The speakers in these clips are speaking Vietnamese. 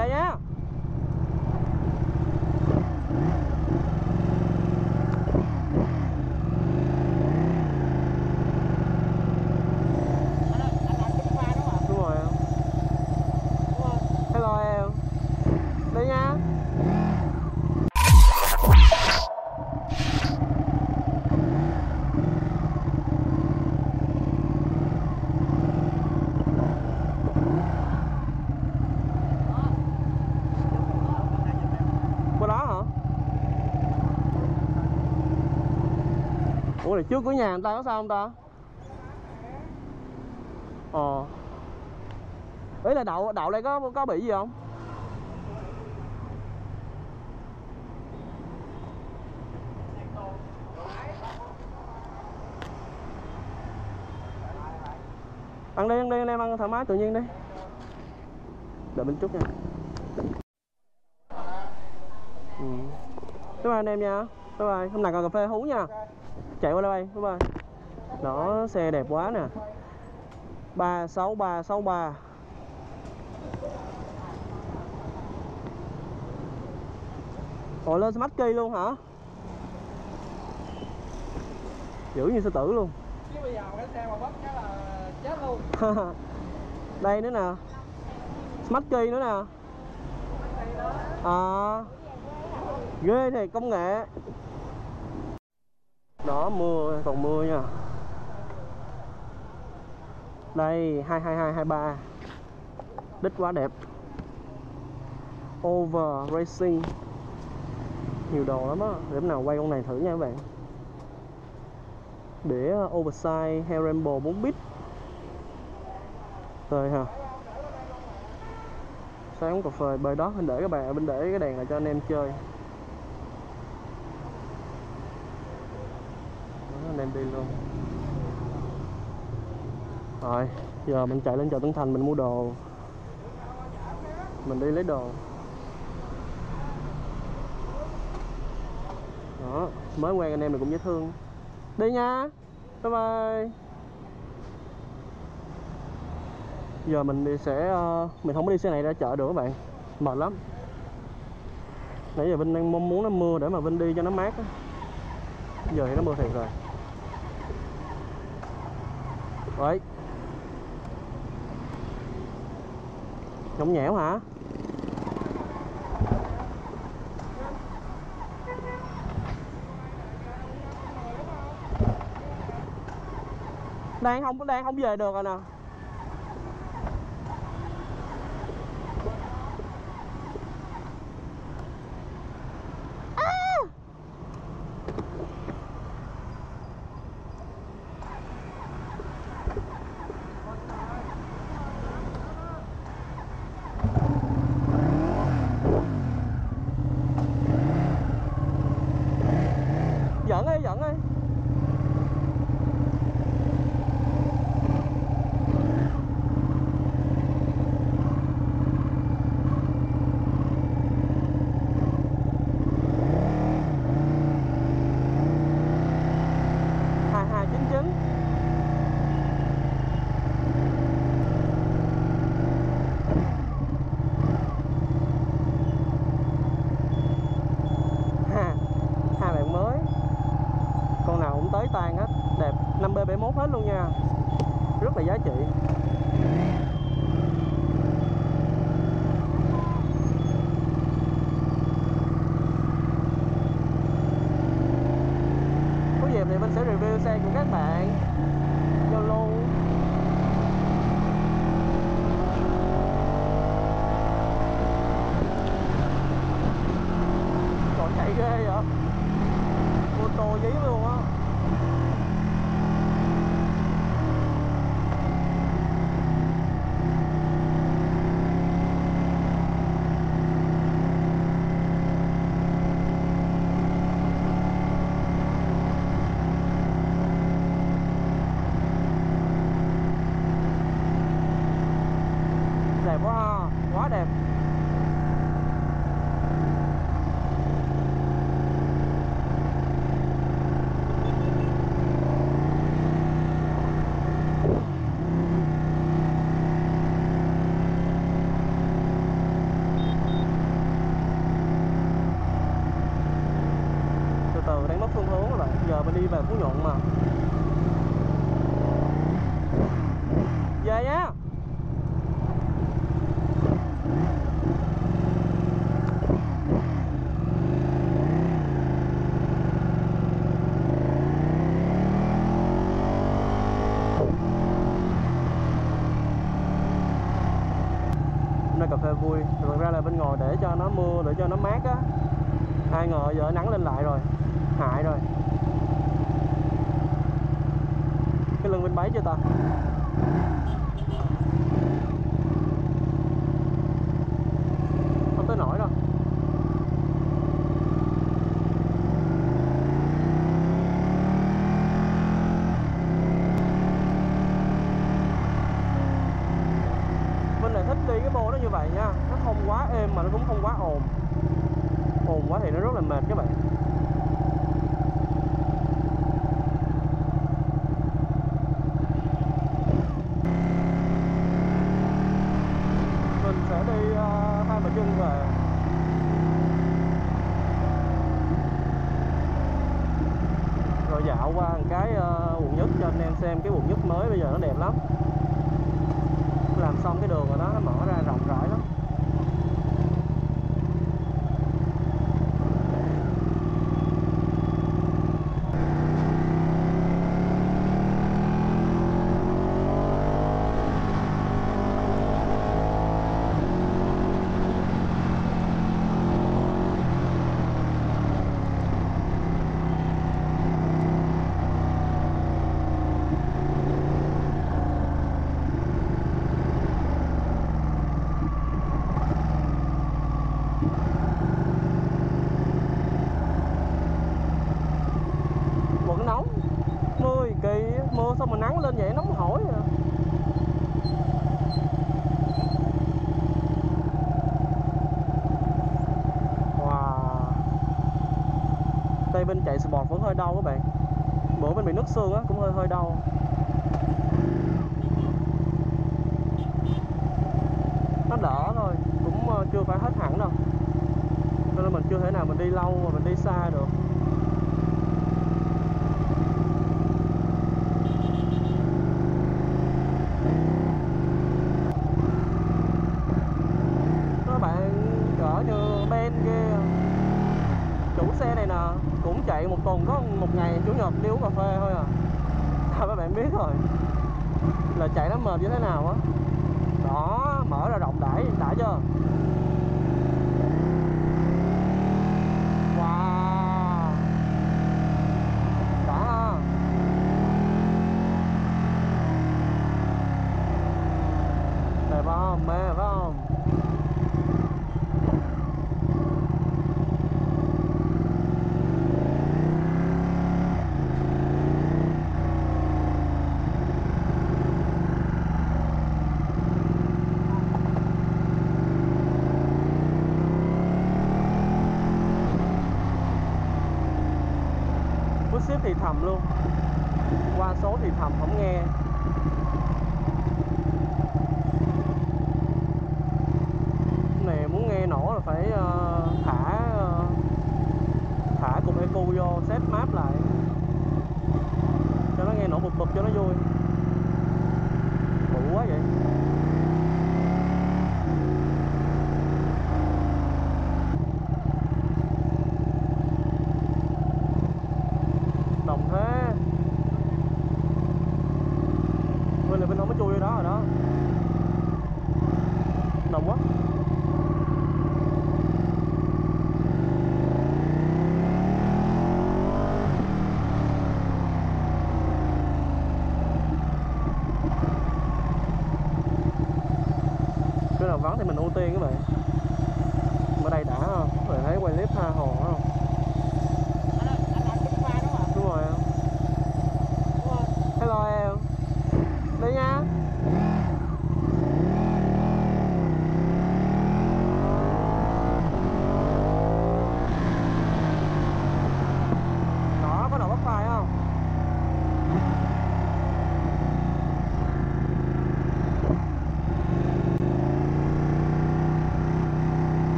về nhé. Đúng rồi em. Hello em. Đi nha. Qua đó hả? Ủa này trước của nhà người ta có sao không ta? Ý là đậu đây có bị gì không? Ăn đi anh em ăn thoải mái tự nhiên đi. Đợi mình chút nha. Bye bye anh em nha. Bye bye. Hôm nào còn cà phê hú nha. Chạy qua đây. Bye bye. Đó, xe đẹp quá nè. 36363. Ồ, lên Smart Key luôn hả? Dữ như sư tử luôn. Chứ bây giờ cái xe mà bóp cái là chết luôn. Đây nữa nè. Smart Key nữa nè. À, ghê thì công nghệ. Đó, mưa, còn mưa nha. Đây 22223. Đích quá đẹp. Over Racing. Nhiều đồ lắm á. Để hôm nào quay con này thử nha các bạn. Để oversize Hair Rainbow 4 bit. Rồi ha. Sáng uống cà phê bơi đó, mình để các bạn bên để cái đèn lại cho anh em chơi. Đó, anh em đi luôn. Rồi, giờ mình chạy lên chợ Tân Thành mình mua đồ. Mình đi lấy đồ. Đó, mới quen anh em này cũng dễ thương. Đi nha. Bye bye. Giờ mình đi mình không có đi xe này ra chợ được các bạn. Mệt lắm. Nãy giờ Vinh đang mong muốn nó mưa để mà Vinh đi cho nó mát á. Giờ thì nó mưa thiệt rồi. Rồi. Nhõng nhẽo hả? Đang không về được rồi nè. Dẫn đi. Hai bạn mới. Con nào cũng tới tan hết. Đẹp 5B71 hết luôn nha. Rất là giá trị. Có dịp thì mình sẽ review xe của các bạn. Vô luôn. Còn chạy ghê vậy. Ô tô dí luôn á. Đẹp quá ha, quá đẹp. giờ mình đi về Phú Nhuận mà. Về nhá. Nơi cà phê vui, thực ra là bên ngồi để cho nó mưa, để cho nó mát á. Ai ngờ giờ nắng lên lại rồi, hại rồi. Cái lưng bên bấy chưa ta? Không tới nổi đâu. Bên này thích đi cái bô nó như vậy nha, nó không quá êm mà nó cũng không quá ồn. Ồn quá thì nó rất là mệt các bạn. Mình sẽ đi Hai Bà Trưng về. Rồi dạo qua một cái quận Nhất cho anh em xem cái quận Nhất mới bây giờ nó đẹp lắm. Làm xong cái đường rồi đó, nó mở ra rộng rãi lắm. Quận nóng, mưa thì kỳ, mưa xong mà nắng lên vậy nóng hổi à. Wow. Tay bên chạy sport vẫn hơi đau các bạn. Bữa bên bị nứt xương á, cũng hơi đau. Nó đỡ thôi, cũng chưa phải hết hẳn đâu. Nên mình chưa thể nào mình đi lâu mà mình đi xa được. Các bạn cỡ như Ben kia, chủ xe này nè, cũng chạy một tuần có một ngày chủ nhật đi uống cà phê thôi à. Các bạn biết rồi là chạy nó mệt như thế nào á. Đó, mở ra rộng rãi, đã chưa? Wow, đã ha. Đẹp không? Mê phải không? Bút xếp thì thầm luôn, qua số thì thầm không nghe. Cái này muốn nghe nổ là phải thả cục ECU vô, set map lại cho nó nghe nổ bụp bụp cho nó vui. Bự quá vậy. Đồng thế. Bên này bên không có chui vô đó rồi đó. Đồng quá. Cái nào vắng thì mình ưu tiên các bạn. Ở đây đã không? Các bạn thấy quay clip tha hồ không? Anh làm cái pha đúng không? Đúng rồi. Đúng không? Hello em. Đây nha. Đó, có đầu bắt file không?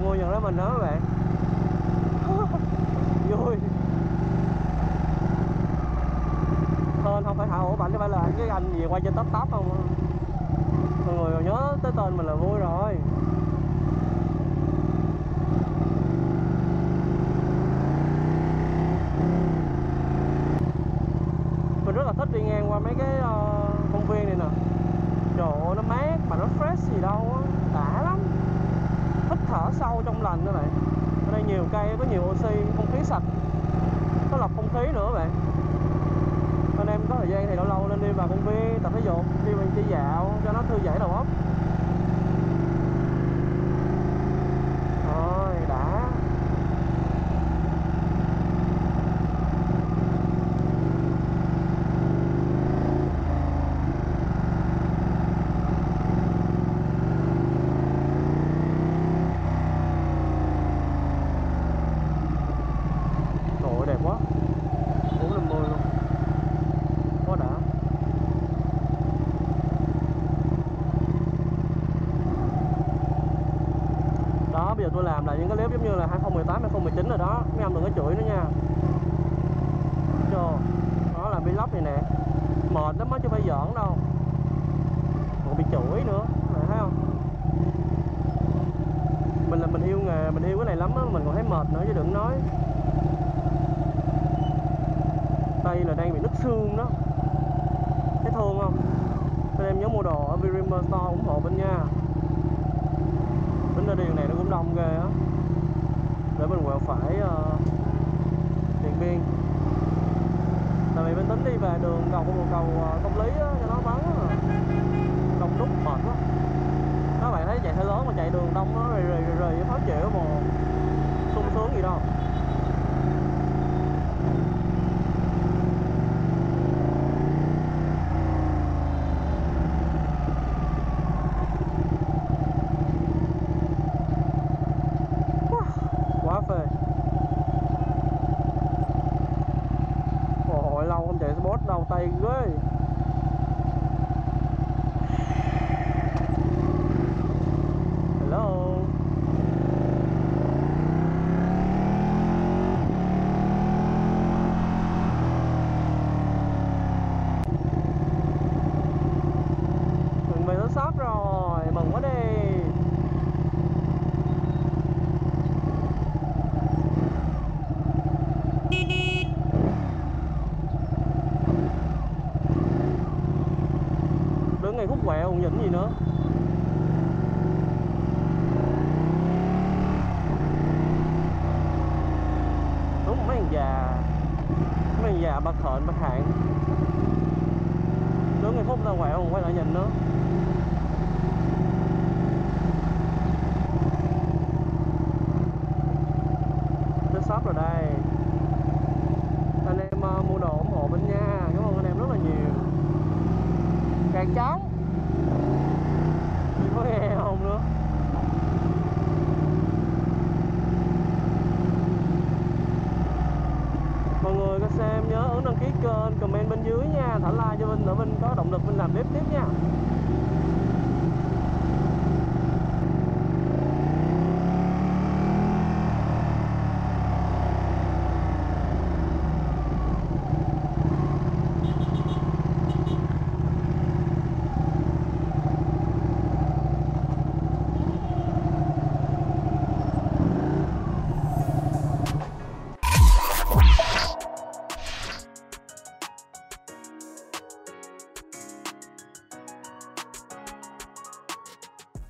mua nhận ra mình đó các bạn. Vui. Tên không phải Hạ Hữu Bảnh, phải là cái anh gì quay trên top top không. Mọi người còn nhớ tới tên mình là vui rồi. Mình rất là thích đi ngang qua mấy cái công viên này nè. Trời ơi nó mát mà nó fresh gì đâu á, đã lắm. Thích thở sâu trong lành các bạn. Ở đây nhiều cây, có nhiều oxy, không khí sạch, có lọc không khí nữa các bạn. Anh em có thời gian thì lâu lâu lên đi vào công viên tập thể dục, đi vào đi dạo cho nó thư giãn đầu óc. Rồi đã. Trời đẹp quá, 450 luôn, quá đã. Đó, bây giờ tôi làm lại những cái clip giống như là 2018, 2019 rồi đó. Mấy ông đừng có chửi nữa nha. Cho đó là vlog này nè. Mệt lắm á chứ phải giỡn đâu. Còn bị chửi nữa, bạn thấy không? Mình là mình yêu nghề, mình yêu cái này lắm á, mình còn thấy mệt nữa chứ đừng nói. Đây là đang bị nứt xương đó. Thấy thương không? Anh em nhớ mua đồ ở Virimer Store ủng hộ bên nha. Tính ra đường này nó cũng đông ghê á. Để mình quẹo phải Điện Biên. Tại vì mình tính đi về đường cầu Công Lý á, cho nó vắng á. Đông đúc mệt quá. Các bạn thấy chạy xe lớn mà chạy đường đông nó rì khó chịu mà sung sướng gì đâu. Quá phê. Hồi lâu không chạy sport đau tay ghê. Hello. Mình về tới shop rồi, mừng quá đi. Đứng ngay khúc quẹo không nhìn gì nữa. Đúng mấy thằng già, mấy thằng già bạc thợn bạc hạn. Đứng ngay khúc ra quẹo không quay lại nhìn nữa. Tới shop rồi đây. Anh em mua đồ ủng hộ bên nha, cảm ơn anh em rất là nhiều. Càng trống có nghe không nữa. Mọi người có xem nhớ ấn đăng ký kênh, comment bên dưới nha, thả like cho Vinh để Vinh có động lực Vinh làm tiếp nha.